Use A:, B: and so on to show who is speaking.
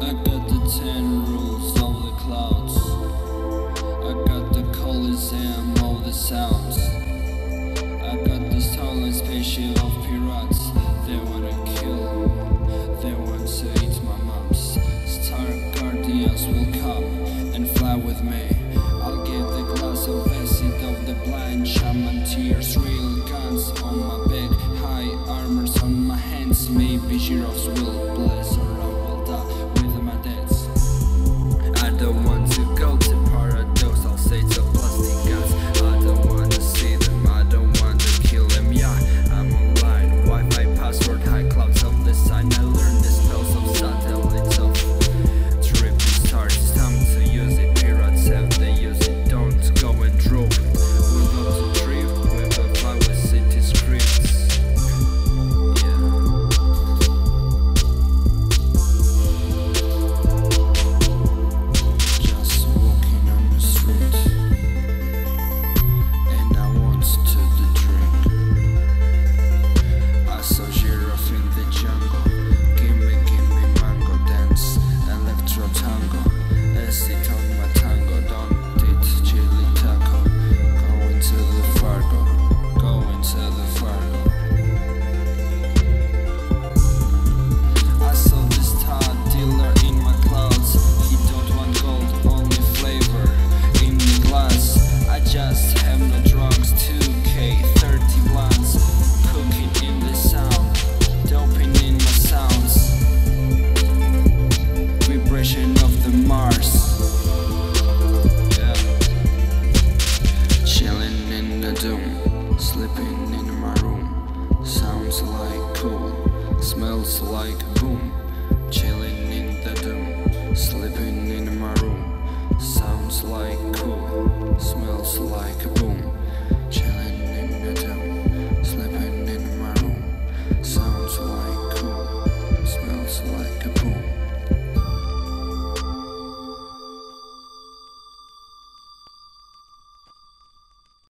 A: I got the 10 rules of the clouds. I got the coliseum of the sounds. I got the stolen spaceship of pirates. They wanna kill me, they want to eat my moms. Star guardians will come and fly with me. I'll give the glass of acid of the blind shaman tears. Real guns on my back, high armors on my hands. Maybe giraffes will bless or I will die with my debts. I don't want to go to paradise, I'll say to plastic guns. I don't want to see them, I don't want to kill them. Yeah, I'm online, Wi-Fi password, high clouds of the sign. I learned the spells of satellites of tripping stars. It's time to use it, pirates have they use it. Don't go and drop. We love to trip, we will fly with city scripts. Sleeping in my room, sounds like cool, smells like boom. Chilling in the doom, sleeping in my room, sounds like cool, smells like boom.